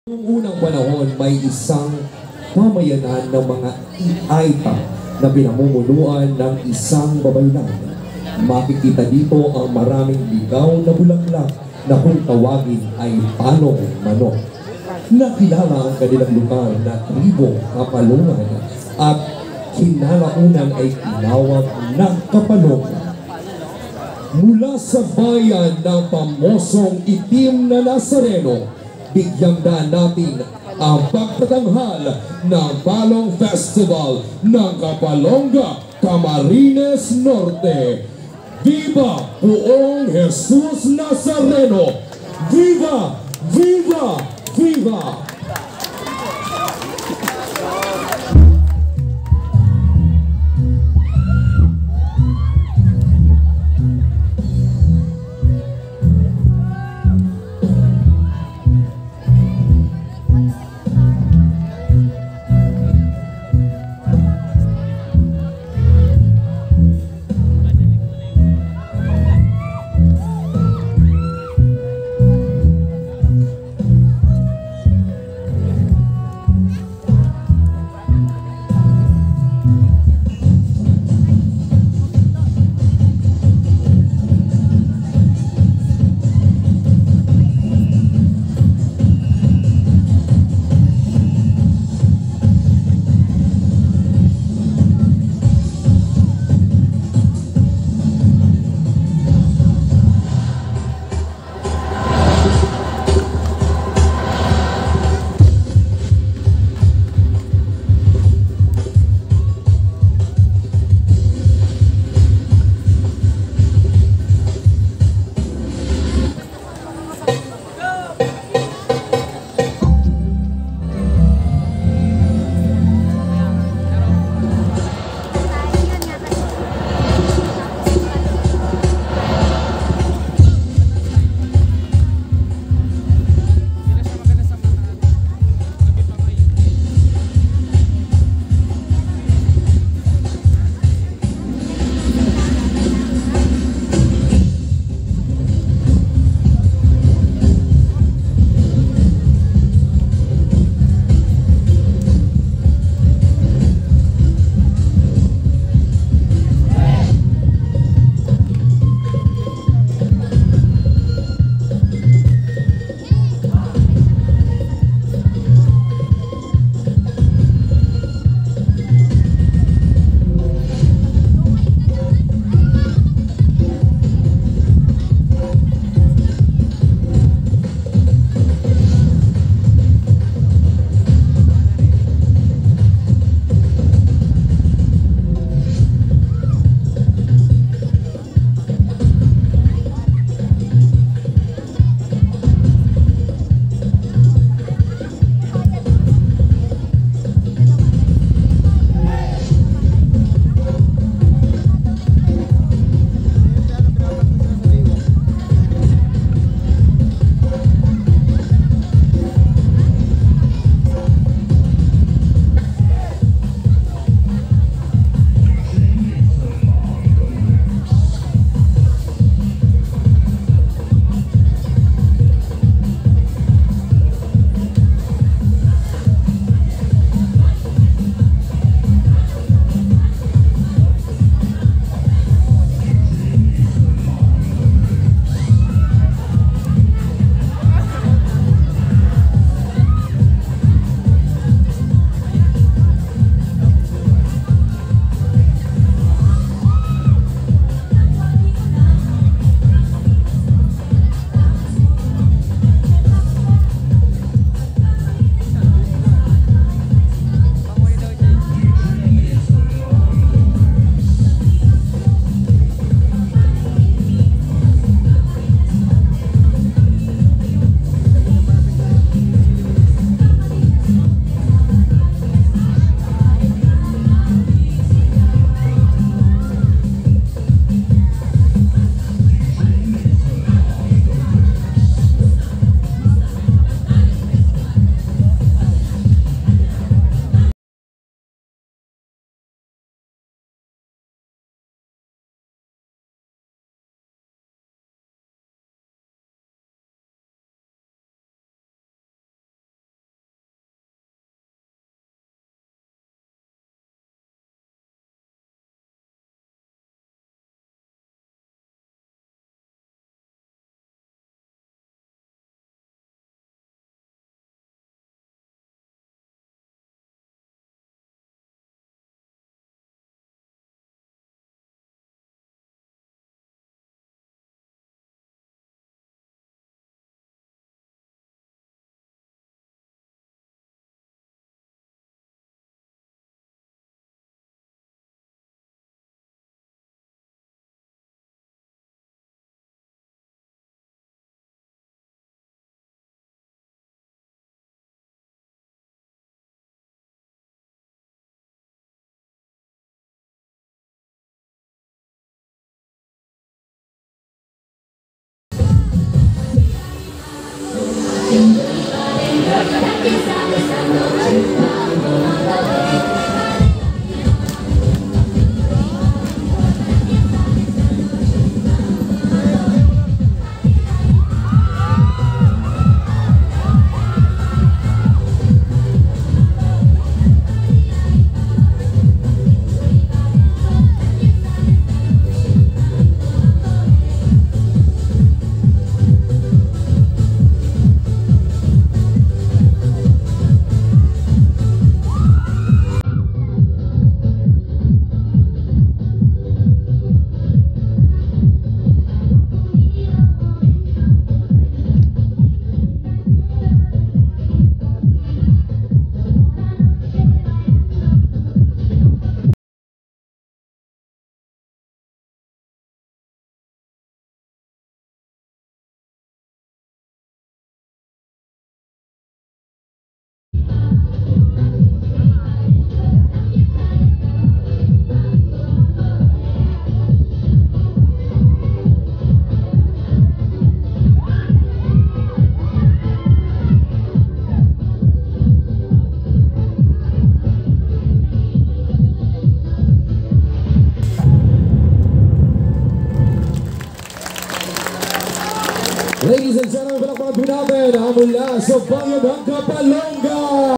Noong unang panahon, may isang pamayanan ng mga Aita na pinamumunuan ng isang babaylan. Makikita dito ang maraming ligaw na bulaklak na kung tawagin ay Palong Manok. Nakilala ang kanilang lugar na Tribong Kapalungan at kinalaunan ay tinawag na Kapalongan. Mula sa bayan ng pamosong itim na Nazareno, bigyang daan natin ang pagtatanghal ng Balong Festival ng Kapalonga, Camarines Norte. Viva Poong Jesus Nazareno! Viva! Viva! Viva! Ladies and gentlemen, palakpakan po natin ang mula sa Bayan ng Kapalonga!